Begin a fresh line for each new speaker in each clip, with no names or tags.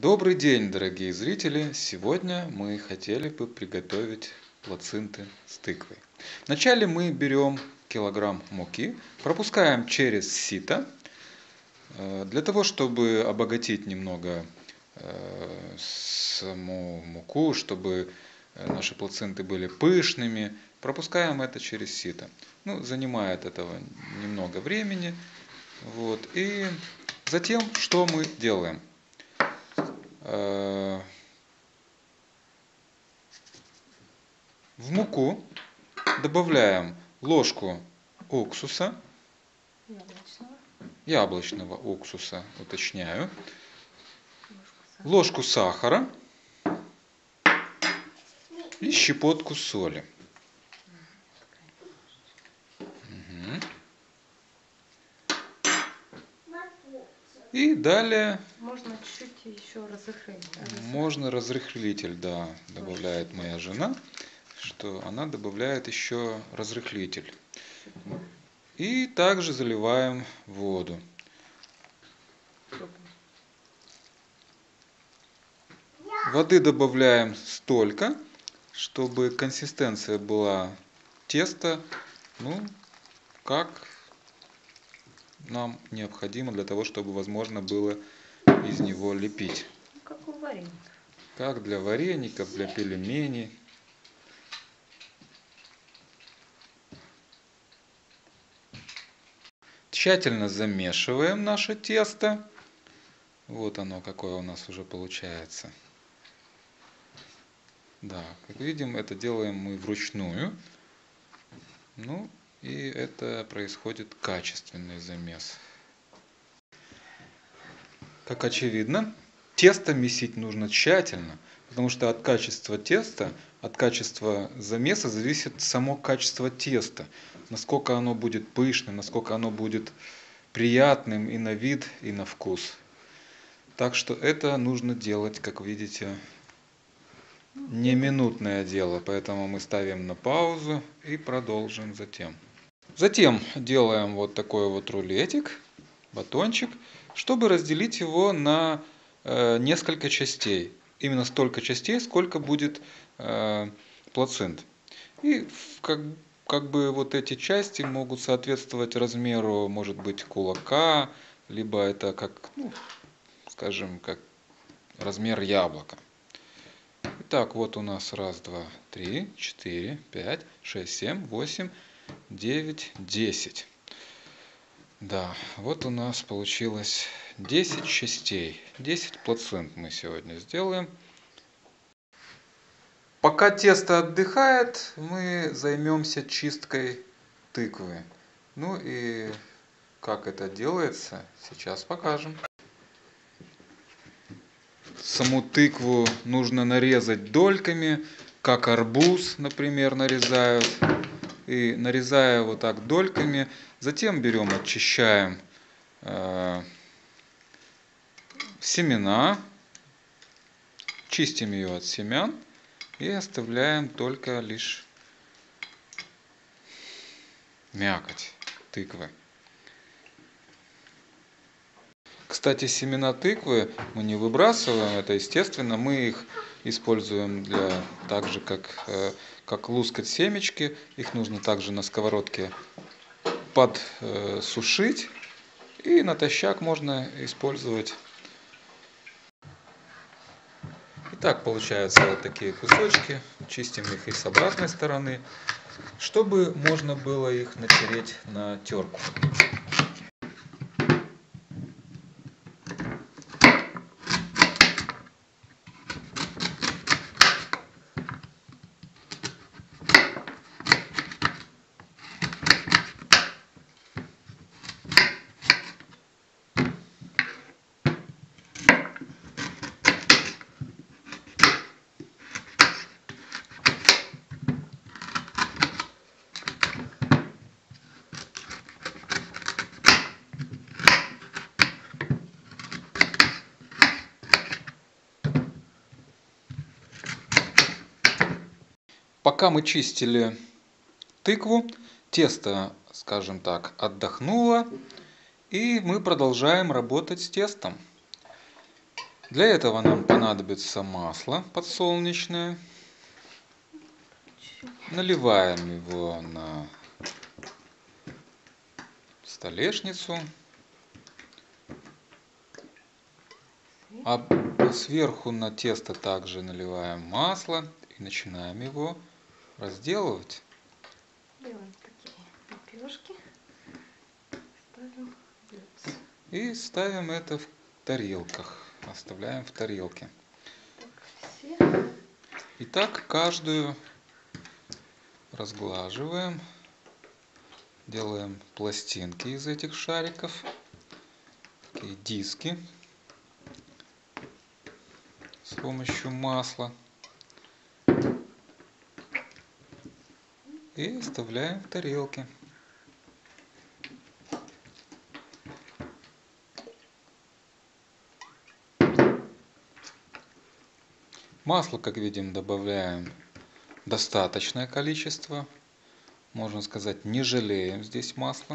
Добрый день, дорогие зрители! Сегодня мы хотели бы приготовить плаценты с тыквой. Вначале мы берем килограмм муки, пропускаем через сито, для того, чтобы обогатить немного саму муку, чтобы наши плаценты были пышными. Пропускаем это через сито. Занимает этого немного времени. И затем что мы делаем? В муку добавляем ложку уксуса, яблочного уксуса, уточняю, ложку сахара и щепотку соли. И далее
можно чуть-чуть еще разрыхлить.
Можно разрыхлитель, да, добавляет моя жена, что она добавляет еще разрыхлитель. И также заливаем воду. Воды добавляем столько, чтобы консистенция была теста, как нам необходимо для того, чтобы возможно было из него лепить.
Как у вареников.
Как для вареников, для пельменей. Тщательно замешиваем наше тесто. Вот оно, какое у нас уже получается. Да, как видим, это делаем мы вручную. И это происходит качественный замес. Как очевидно, тесто месить нужно тщательно, потому что от качества теста, от качества замеса зависит само качество теста. Насколько оно будет пышным, насколько оно будет приятным и на вид, и на вкус. Так что это нужно делать, как видите, не минутное дело, поэтому мы ставим на паузу и продолжим затем. Затем делаем вот такой вот рулетик, батончик, чтобы разделить его на несколько частей. Именно столько частей, сколько будет плацент. И как бы вот эти части могут соответствовать размеру, может быть, кулака, либо это как, скажем, как размер яблока. Итак, вот у нас 1, 2, 3, 4, 5, 6, 7, 8, 9, 10. Да, вот у нас получилось 10 частей. 10 плацент мы сегодня сделаем. Пока тесто отдыхает, мы займемся чисткой тыквы. И как это делается, сейчас покажем. Саму тыкву нужно нарезать дольками, как арбуз, например, нарезают. И нарезая вот так дольками, затем берем, очищаем семена, чистим ее от семян и оставляем только лишь мякоть тыквы. Кстати, семена тыквы мы не выбрасываем, это естественно, мы их используем так же, как лускать семечки. Их нужно также на сковородке подсушить, и натощак можно использовать. Итак, получаются вот такие кусочки, чистим их и с обратной стороны, чтобы можно было их натереть на терку. Пока мы чистили тыкву, тесто, скажем так, отдохнуло, и мы продолжаем работать с тестом. Для этого нам понадобится масло подсолнечное. Наливаем его на столешницу. А сверху на тесто также наливаем масло и начинаем его разделывать.
Делаем такие лепешки. Ставим блюдце.
И ставим это в тарелках. Оставляем в тарелке.
Так, все.
И так каждую разглаживаем. Делаем пластинки из этих шариков. Такие диски. С помощью масла. И оставляем в тарелке. Масло, как видим, добавляем достаточное количество. Можно сказать, не жалеем здесь масла.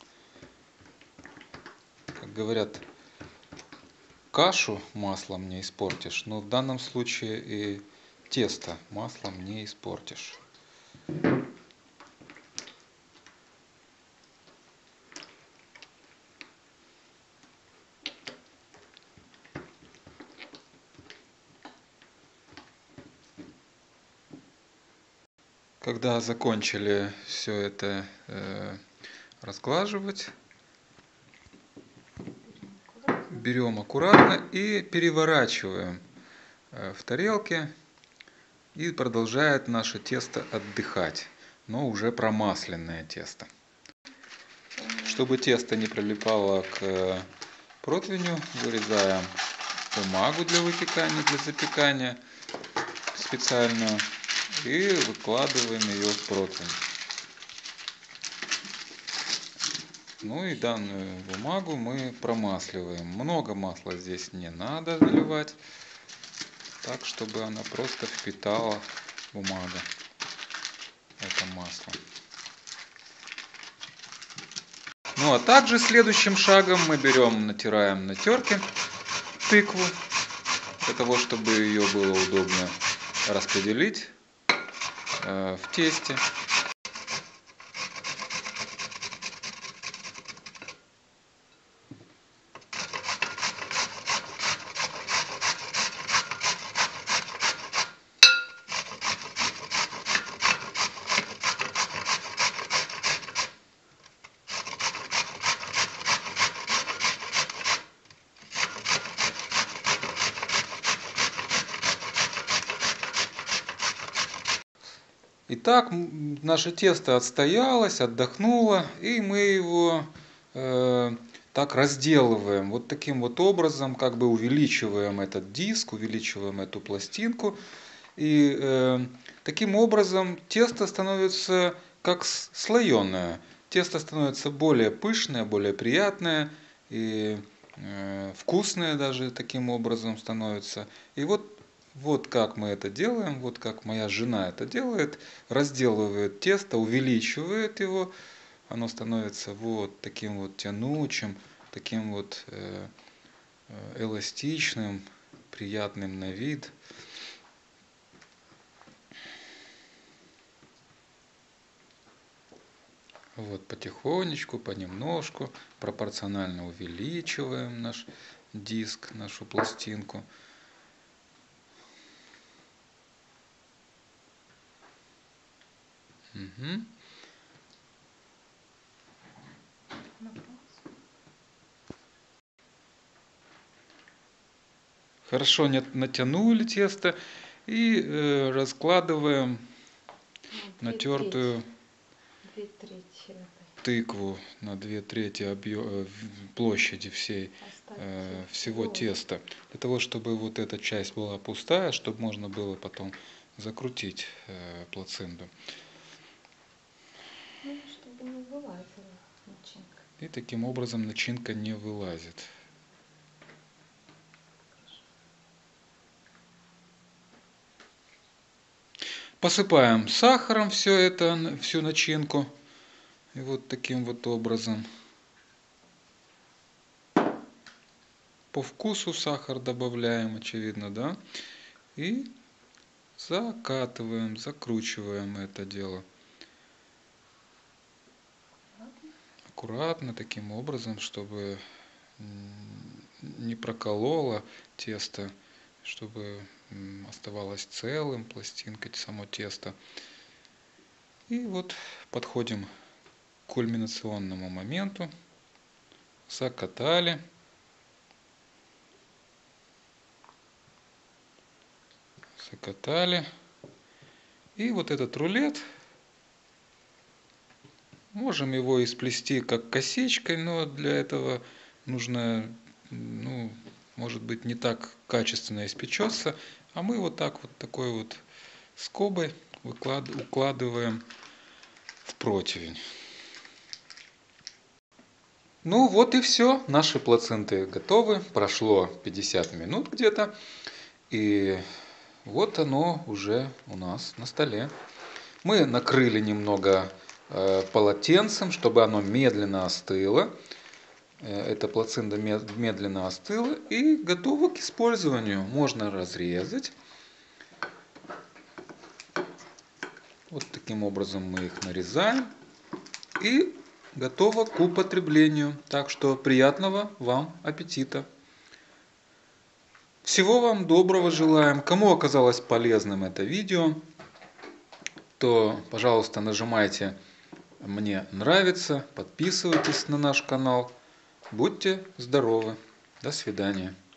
Как говорят, кашу маслом не испортишь, но в данном случае и тесто маслом не испортишь. Когда закончили все это разглаживать, берем аккуратно и переворачиваем в тарелке, и продолжает наше тесто отдыхать, но уже промасленное тесто. Чтобы тесто не прилипало к противню, вырезаем бумагу для выпекания, для запекания специальную и выкладываем ее в противень. Ну и данную бумагу мы промасливаем. Много масла здесь не надо заливать, так чтобы она просто впитала бумага это масло. Ну а также следующим шагом мы берем, натираем на терке тыкву, для того чтобы ее было удобно распределить в тесте. Итак, наше тесто отстоялось, отдохнуло, и мы его так разделываем. Вот таким вот образом, как бы увеличиваем этот диск, увеличиваем эту пластинку. И таким образом тесто становится как слоеное. Тесто становится более пышное, более приятное и вкусное даже таким образом становится. И вот как мы это делаем, вот как моя жена это делает, разделывает тесто, увеличивает его, оно становится вот таким вот тянучим, таким вот эластичным, приятным на вид. Вот потихонечку, понемножку, пропорционально увеличиваем наш диск, нашу пластинку. Угу. Хорошо натянули тесто и раскладываем натертую тыкву на 2/3 площади всего теста. Для того, чтобы вот эта часть была пустая, чтобы можно было потом закрутить плаценту.
Ну, чтобы не вылазила начинка.
И таким образом начинка не вылазит. Посыпаем сахаром все это, всю начинку. И вот таким вот образом. по вкусу сахар добавляем, очевидно, да. И закатываем, закручиваем это дело. Аккуратно, таким образом, чтобы не прокололо тесто, чтобы оставалось целым, пластинкой само тесто. И вот подходим к кульминационному моменту. Закатали. Закатали. И вот этот рулет, можем его исплести как косичкой, но для этого нужно, ну, может быть, не так качественно испечется. А мы вот так вот такой вот скобой укладываем в противень. Ну вот и все. Наши плаценты готовы. Прошло 50 минут где-то. И вот оно уже у нас на столе. Мы накрыли немного полотенцем, чтобы оно медленно остыло. Эта плацента медленно остыла и готова к использованию. Можно разрезать. Вот таким образом мы их нарезаем. И готово к употреблению. Так что приятного вам аппетита. Всего вам доброго желаем. Кому оказалось полезным это видео, то, пожалуйста, нажимайте «Мне нравится», подписывайтесь на наш канал. Будьте здоровы. До свидания.